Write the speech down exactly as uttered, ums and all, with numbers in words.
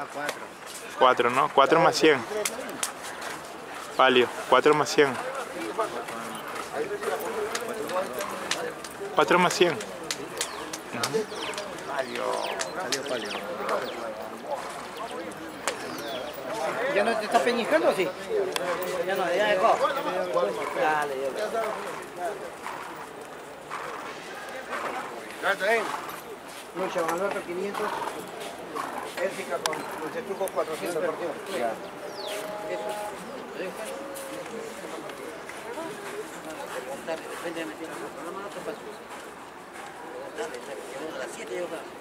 Ah, cuatro. cuatro, ¿no? cuatro más cien. Palio, cuatro más cien. cuatro más cien. Palio. Palio, palio. ¿Ya no te está peñiscando o sí? Ya no, ya dejó. Dale, ya. ¿Cuánto es? Lucha, con Alberto quinientos. Élfica con Montestruco cuatrocientos por tiempo. Ya. Eso. Dale, depende de meter la mano. La mano te pasó. Dale, dale. A las siete yo acá.